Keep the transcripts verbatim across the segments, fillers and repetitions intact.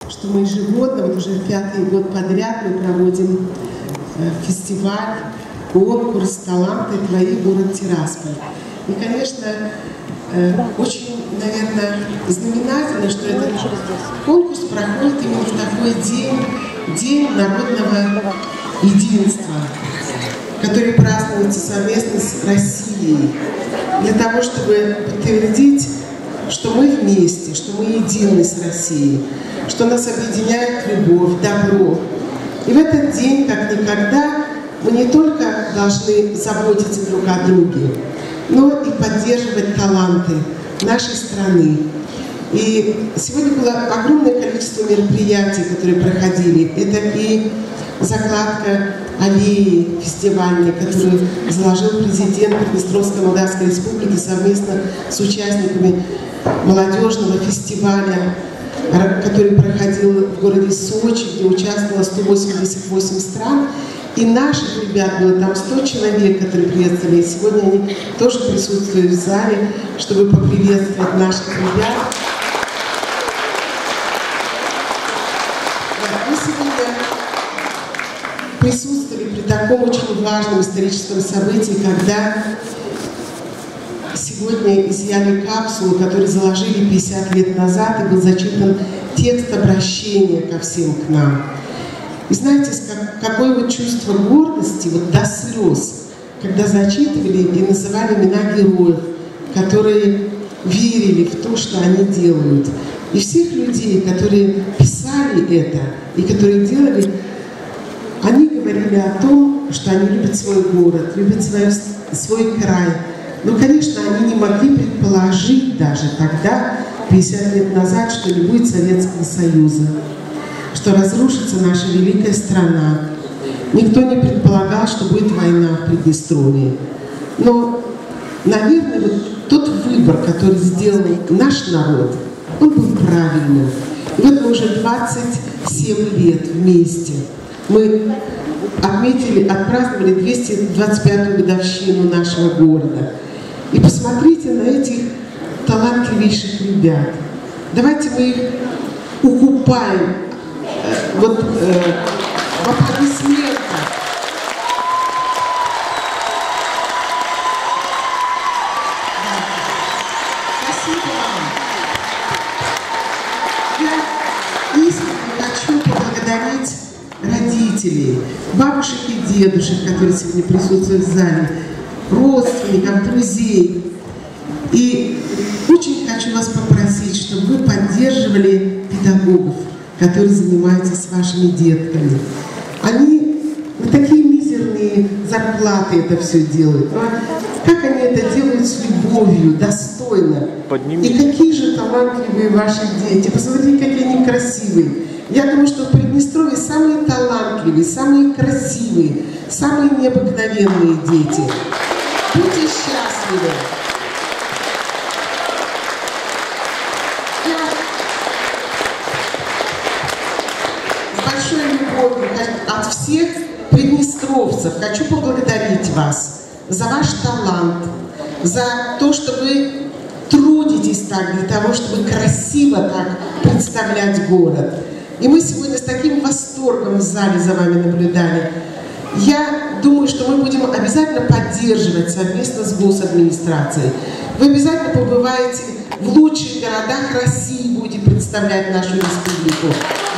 что мы ежегодно, вот уже пятый год подряд мы проводим э, фестиваль, конкурс «Таланты твои. Город Тирасполь». И, конечно, э, очень, наверное, знаменательно, что этот конкурс проходит именно в такой день, день народного единства, который празднуется совместно с Россией, для того, чтобы подтвердить, что мы вместе, что мы едины с Россией, что нас объединяет любовь, добро. И в этот день, как никогда, мы не только должны заботиться друг о друге, но и поддерживать таланты нашей страны. И сегодня было огромное количество мероприятий, которые проходили. Это и закладка аллеи фестивальной, которую заложил президент Приднестровской Молдавской Республики совместно с участниками молодежного фестиваля, который проходил в городе Сочи, где участвовало сто восемьдесят восемь стран. И наших ребят было там сто человек, которые приветствовали. И сегодня они тоже присутствуют в зале, чтобы поприветствовать наших ребят. Мы сегодня присутствовали при таком очень важном историческом событии, когда сегодня изъяли капсулу, которую заложили пятьдесят лет назад, и был зачитан текст обращения ко всем к нам. И знаете, какое вот чувство гордости, вот до слез, когда зачитывали и называли имена героев, которые верили в то, что они делают. И всех людей, которые писали это и которые делали, они говорили о том, что они любят свой город, любят свой, свой край. Но, конечно, они не могли предположить даже тогда, пятьдесят лет назад, что не будет Советского Союза, что разрушится наша великая страна. Никто не предполагал, что будет война в Приднестровье. Но, наверное, вот тот выбор, который сделал наш народ, он был правильным. И вот мы уже двадцать семь лет вместе. Мы отметили, отпраздновали двести двадцать пятую годовщину нашего города. И посмотрите на этих талантливейших ребят. Давайте мы их укупаем э, вот, э, в аплодисментах. Спасибо вам. Я искренне хочу поблагодарить родителей, бабушек и дедушек, которые сегодня присутствуют в зале, родственников, друзей. И очень хочу вас попросить, чтобы вы поддерживали педагогов, которые занимаются с вашими детками. Они на такие мизерные зарплаты это все делают. Но как они это делают с любовью, достойно? Поднимите. И какие же талантливые ваши дети. Посмотрите, какие они красивые. Я думаю, что в Приднестровье самые талантливые, самые красивые, самые необыкновенные дети. Будьте счастливы. Я с большой любовью от всех приднестровцев хочу поблагодарить вас за ваш талант, за то, что вы трудитесь так для того, чтобы красиво так представлять город. И мы сегодня с таким восторгом в зале за вами наблюдали. Я думаю, что мы будем обязательно поддерживать совместно с госадминистрацией. Вы обязательно побываете в лучших городах России, будете представлять нашу республику.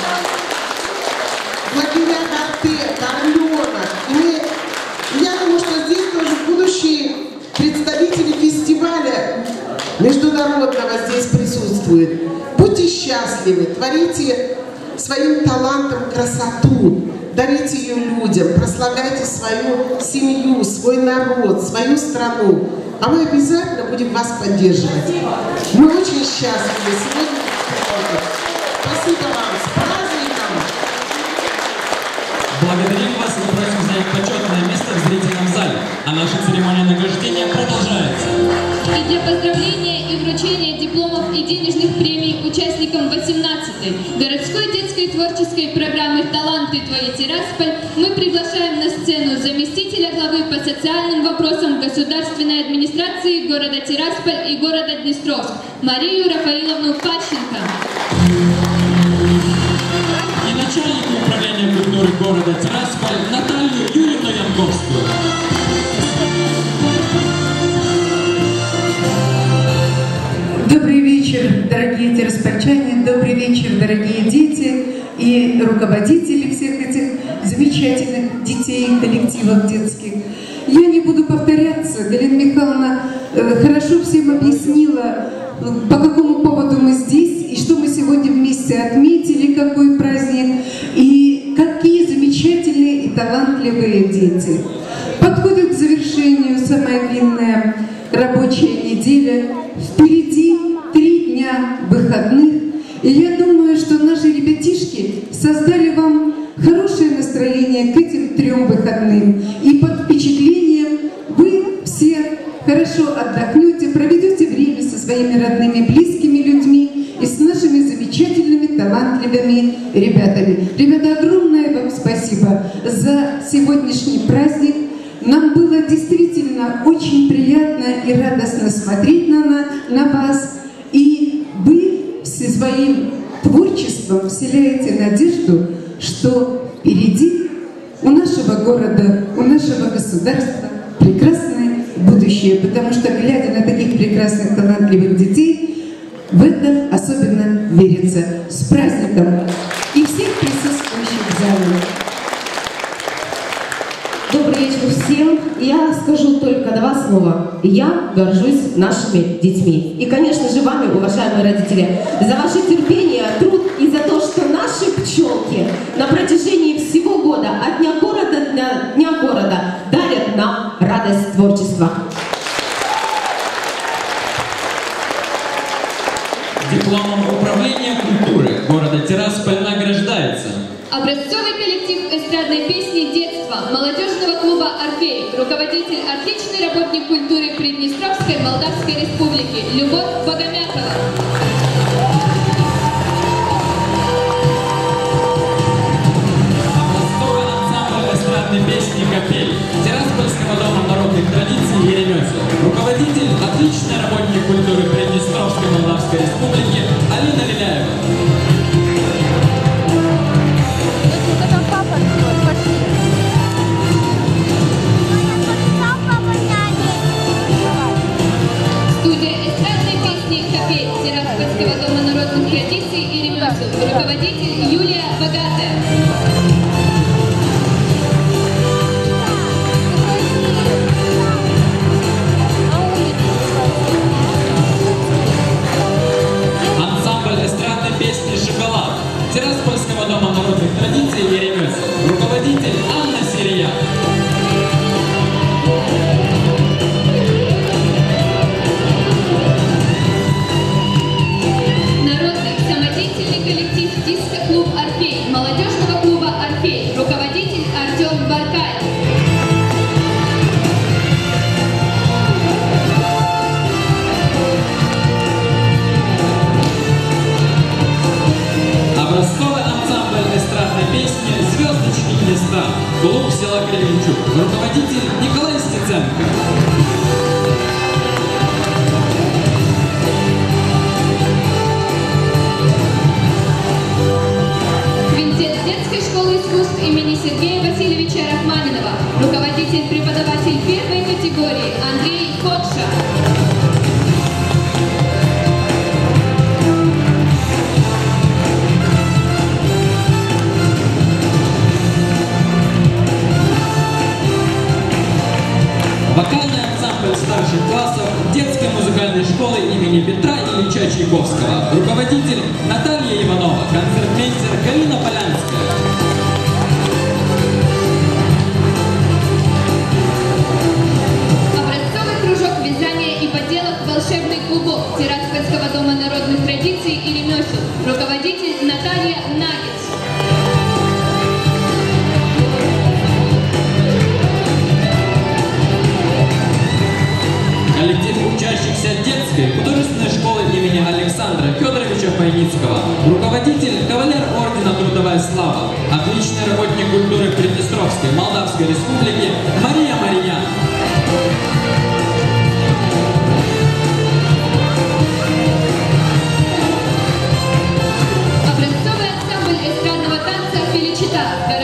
Благодаря Орлёнок. И я думаю, что здесь тоже будущие представители фестиваля международного здесь присутствуют. Будьте счастливы, творите своим талантом красоту, дарите ее людям, прославляйте свою семью, свой народ, свою страну. А мы обязательно будем вас поддерживать. Мы очень счастливы сегодня. Спасибо вам. С праздником! Благодарим вас и просим занять почетное место в зрительном зале. А наша церемония награждения продолжается. И для поздравления и вручения дипломов и денежных премий участникам восемнадцатой городской детской творческой программы «Таланты твои, Тирасполь» мы приглашаем на сцену заместителя главы по социальным вопросам государственной администрации города Тирасполь и города Днестровск Марию Рафаиловну Пащенко. культуры города Тирасполь Наталью Юрьевну Янковскую. Добрый вечер, дорогие тираспольчане, добрый вечер, дорогие дети и руководители всех этих замечательных детей, коллективов детских. Я не буду повторяться, Галина Михайловна э, хорошо всем объяснила, по какому поводу мы здесь, и что мы сегодня вместе отметили, какой праздник, и какие замечательные и талантливые дети. Подходит к завершению самая длинная рабочая неделя. Впереди три дня выходных. И я думаю, что наши ребятишки создали вам хорошее настроение к этим трем выходным. И под впечатлением вы все хорошо отдохнете, проведете время со своими родными, близкими людьми и с нашими замечательными, талантливыми ребятами. Ребята, огромное вам спасибо за сегодняшний праздник. Нам было действительно очень приятно и радостно смотреть на, на, на вас. И вы все своим творчеством вселяете надежду, что впереди у нашего города, у нашего государства прекрасное будущее. Потому что, глядя на таких прекрасных, талантливых детей, в это особенно верится. С праздником! И всех присутствующих в зале. Добрый вечер всем. Я скажу только два слова. Я горжусь нашими детьми. И, конечно же, вами, уважаемые родители, за ваше терпение, труд и за то, что наши пчелки на протяжении всего года, от дня города до дня города, дарят нам радость творчества. Дипломом управления культуры города Тирасполь награждается образцовый коллектив эстрадной песни детства молодежного клуба «Орфей», руководитель, отличный работник культуры Приднестровской Молдавской Республики Любовь Богомякова. образцовый ансамбль эстрадной песни «Капель» Тираспольского дома народных традиций и ремесел, руководитель, отличный работник культуры Приднестровской Молдавской Республики Алина Лиляева. Студия эстрадной песни «Капель» Тираспольского дома народных традиций и ремесел, руководитель Юлия Богатая. Ансамбль эстрадной песни «Шоколад» Тираспольского дома народных традиций и ремесел, руководитель Анна Сирия. Народный самодеятельный коллектив «Диско-клуб Орфей» молодежного клуба «Орфей», руководитель Артем Баркаев. Образцовый ансамбль эстрадной песни «Звездочки Днестра», клуб села Кременчук, руководитель Николай Стеценко. Квинтет детской школы искусств имени Сергея Васильевича Рахманинова, руководитель, преподаватель первой категории Андрей Котша. Вокальный ансамбль старших классов детской музыкальной школы имени Петра Ильича Чайковского, руководитель Наталья Иванова, концертмейстер Галина Полянская. Образцовый кружок вязания и поделок «Волшебный клубок» Тираспольского дома народных традиций и ремесел, руководитель Наталья Нагец. Коллектив учащихся детской художественной школы имени Александра Федоровича Пайницкого, руководитель, кавалер ордена «Трудовая слава», отличный работник культуры Приднестровской Молдавской Республики Мария Мариян. Образцовый ансамбль эстрадного танца «Феличита»,